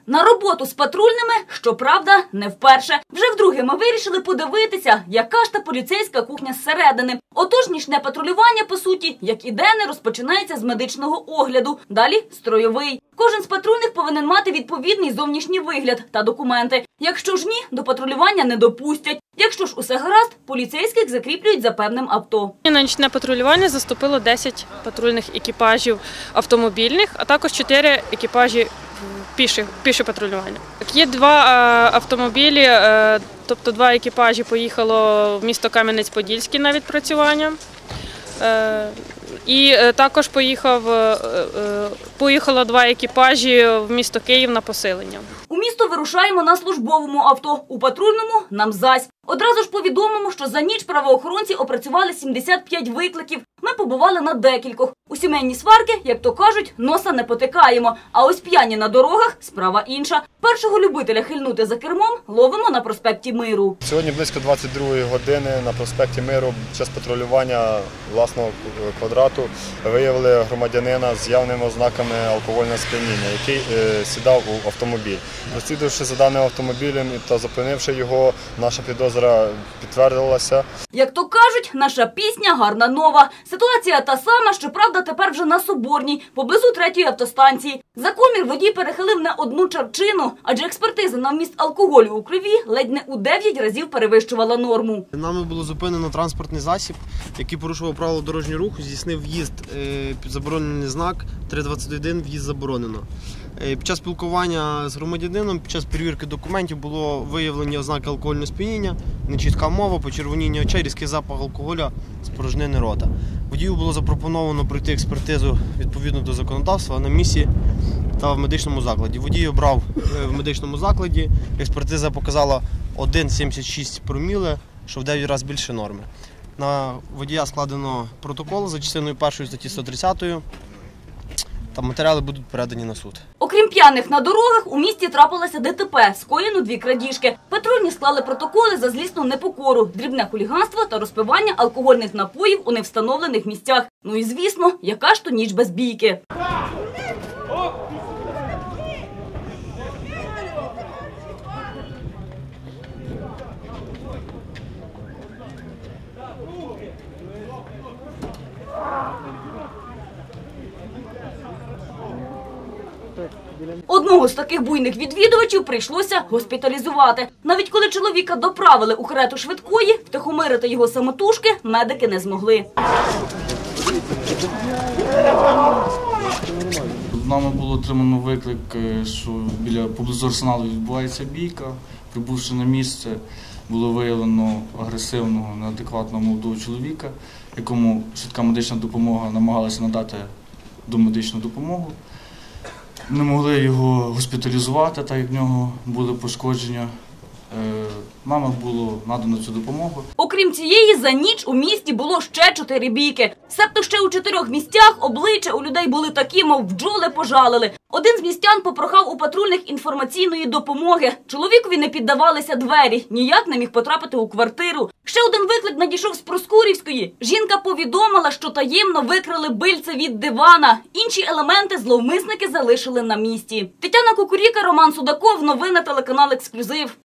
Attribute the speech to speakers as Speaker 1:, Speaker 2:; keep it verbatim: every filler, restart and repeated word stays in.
Speaker 1: На роботу з патрульними, щоправда, не вперше. Вже вдруге ми вирішили подивитися, яка ж та поліцейська кухня зсередини. Отож, нічне патрулювання, по суті, як і денне, розпочинається з медичного огляду. Далі – строєвий. Кожен з патрульних повинен мати відповідний зовнішній вигляд та документи. Якщо ж ні, до патрулювання не допустять. Якщо ж усе гаразд, поліцейських закріплюють за певним авто.
Speaker 2: На нічне патрулювання заступило десять патрульних екіпажів автомобільних, а також чотири екіпажі піших, піше патрулювання. Є два автомобілі, тобто два екіпажі поїхало в місто Кам'янець-Подільський на відпрацювання. І також поїхав, поїхало два екіпажі в місто Київ на посилення.
Speaker 1: У місто вирушаємо на службовому авто, у патрульному – нам зась. Одразу ж повідомимо, що за ніч правоохоронці опрацювали сімдесят п'ять викликів. Ми побували на декількох. У сімейні сварки, як то кажуть, носа не потикаємо. А ось п'яні на дорогах – справа інша. Першого любителя хильнути за кермом ловимо на проспекті Миру.
Speaker 3: Сьогодні близько двадцять другої години на проспекті Миру під час патрулювання власного квадрату виявили громадянина з явними ознаками алкогольного сп'яніння, який е, сідав у автомобіль. Розслідувавши за даним автомобілем та зупинивши його, наша підозра підтвердилася.
Speaker 1: Як то кажуть, наша пісня гарна нова. Ситуація та сама, щоправда, тепер вже на Соборній, поблизу третьої автостанції. За комір водій перехилив не одну чарчину, адже експертиза на вміст алкоголю у крові ледь не у дев'ять разів перевищувала норму.
Speaker 4: Нами було зупинено транспортний засіб, який порушував правила дорожнього руху, здійснив в'їзд під заборонений знак три двадцять один, в'їзд заборонено. Під час спілкування з громадянином, під час перевірки документів було виявлені ознаки алкогольного сп'яніння, нечітка мова, почервоніння очей, різкий запах алкоголю з порожнини рота. Водію було запропоновано пройти експертизу відповідно до законодавства на місці та в медичному закладі. Водій обрав в медичному закладі, експертиза показала один цілих сімдесят шість проміле, що в дев'ять разів більше норми. На водія складено протокол за частиною першої статті сто тридцять. Та матеріали будуть передані на суд.
Speaker 1: Окрім п'яних на дорогах, у місті трапилося ДТП, скоєно дві крадіжки. Патрульні склали протоколи за злісну непокору, дрібне хуліганство та розпивання алкогольних напоїв у невстановлених місцях. Ну і звісно, яка ж то ніч без бійки. Одного з таких буйних відвідувачів прийшлося госпіталізувати. Навіть коли чоловіка доправили у карету швидкої, втихомирити його самотужки медики не змогли.
Speaker 5: Нами було отримано виклик, що біля поблизу арсеналу відбувається бійка. Прибувши на місце, було виявлено агресивного, неадекватного молодого чоловіка, якому швидка медична допомога намагалася надати домедичну допомогу. Не могли його госпіталізувати, так як в нього були пошкодження. Мамі було надано цю допомогу.
Speaker 1: Окрім цієї, за ніч у місті було ще чотири бійки. Себто ще у чотирьох місцях обличчя у людей були такі, мов бджоли пожалили. Один з містян попрохав у патрульних інформаційної допомоги. Чоловікові не піддавалися двері, ніяк не міг потрапити у квартиру. Ще один виклик надійшов з Проскурівської. Жінка повідомила, що таємно викрали бильце від дивана. Інші елементи зловмисники залишили на місці. Тетяна Кукуріка, Роман Судаков, новини телеканал «Ексклюзив».